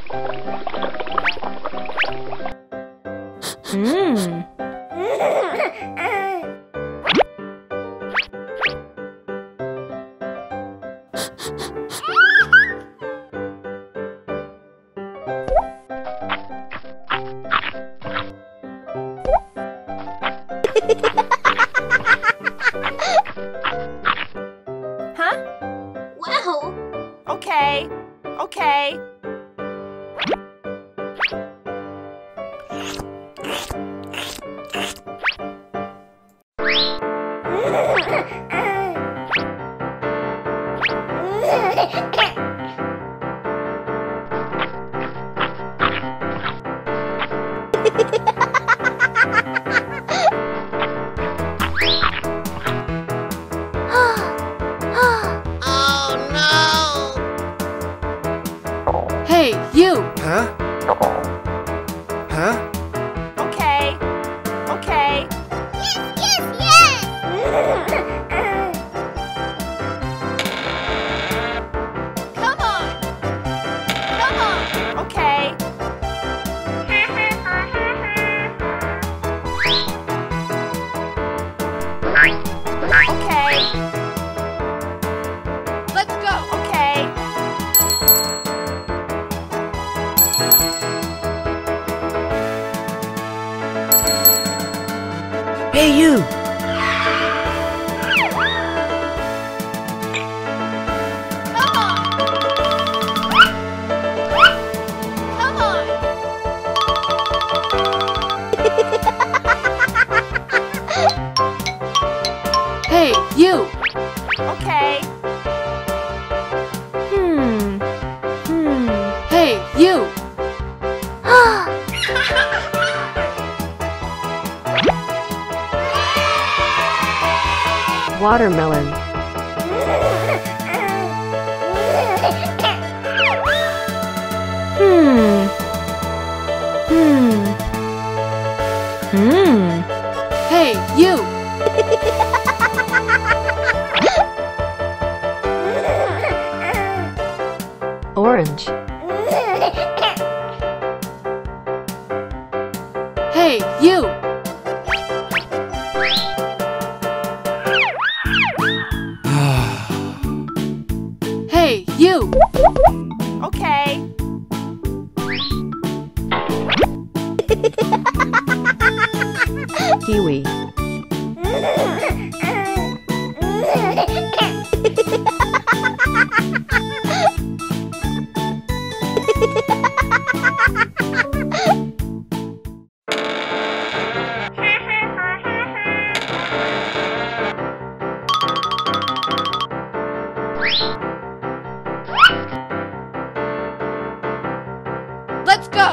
Huh? Wow! Okay. Okay. Hey, you! Huh? Huh? Okay. Okay. Yes, yes! Come on. Come on. Okay. Okay. Let's go! Okay. Hey, you! Come on. Come on. Hey, you! Okay. Hey, you! Watermelon. Hey, you! Orange. Hey, you! Hey, you! Okay. Kiwi. Let's go!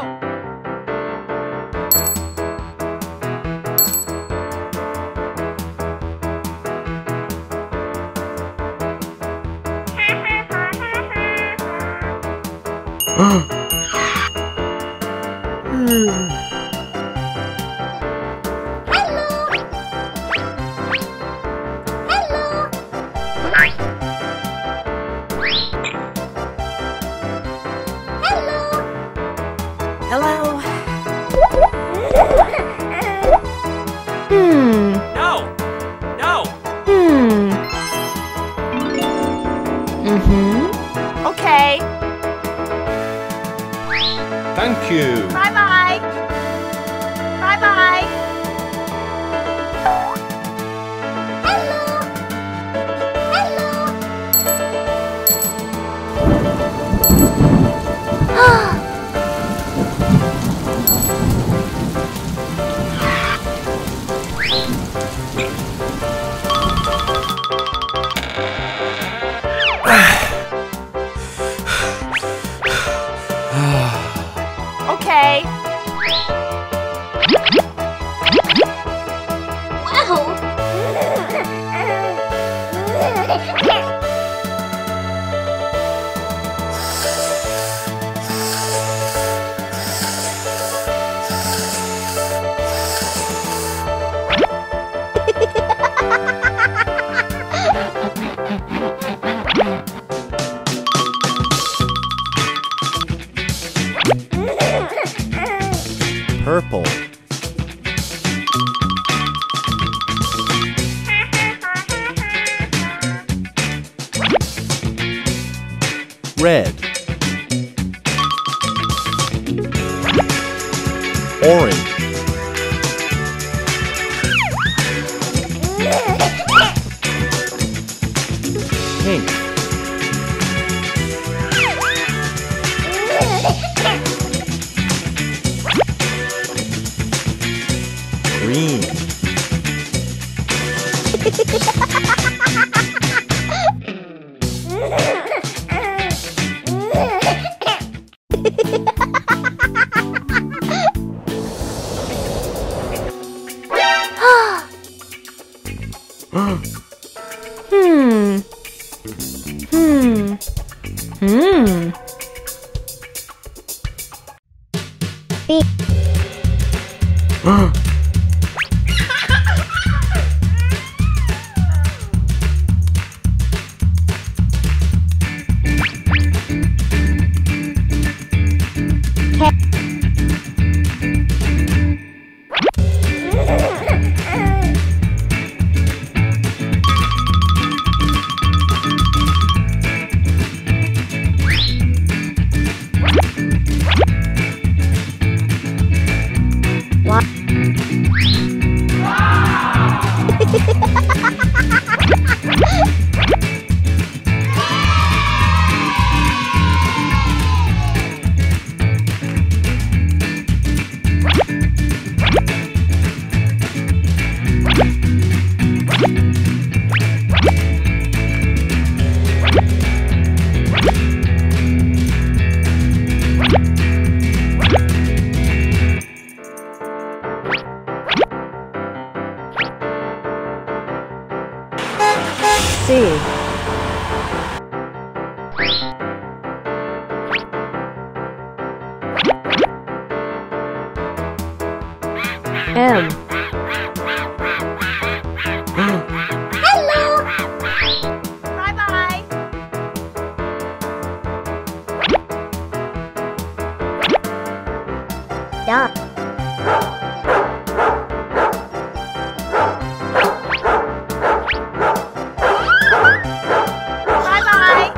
Hello. No! No! Okay. Thank you. Bye-bye. Bye-bye. Okay. Wow! Purple. Red. Orange. Pink. Green. C. M. Bye-bye. Duh. Bye-bye.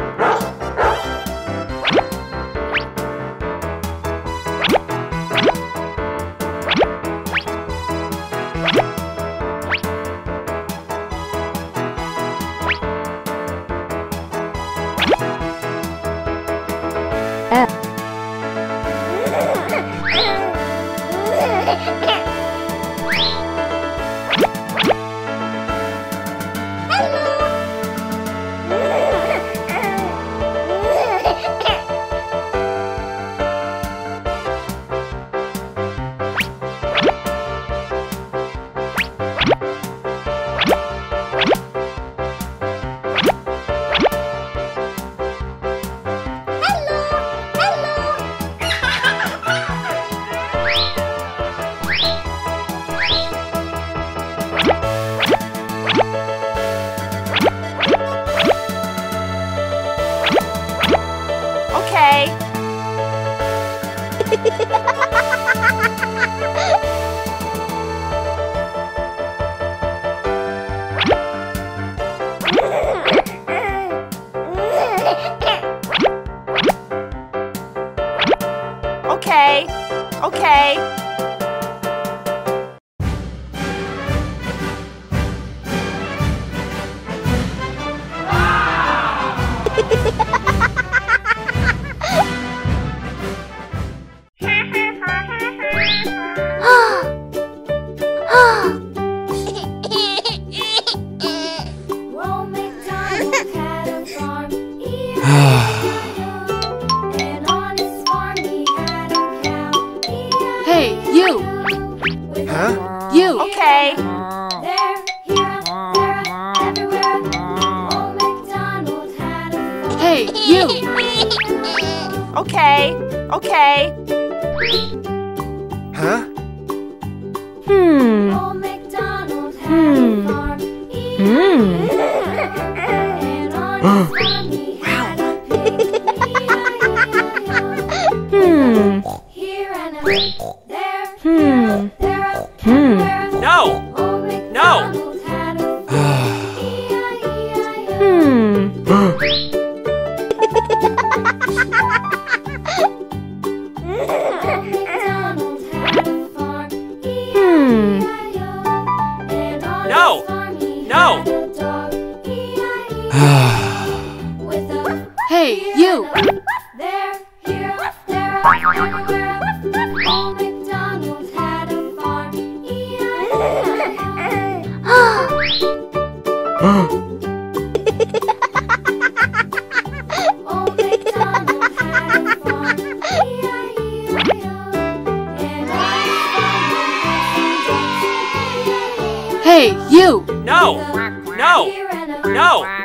F. Okay. Okay. Okay. Ronald McDonald had a farm, E-I-E-I-O. And on his farm he had a cow, E-I-E-I-O. Hey, you! With Huh? You! Okay. there, here, there, everywhere. Ronald McDonald had a farm. Hey, you! Okay. Okay. Huh? Ronald McDonald had a farm, E-I-E-I-O. And on his farm he had a pig, E-I-E-I-O. Here and there, everywhere. Old MacDonald had a farm. E-I-E-I-O. Old MacDonald had a farm. E-I-E-I-O. And on his farm were some ducks. E-I-E-I-O. Hey, you! No! No! Here and a No!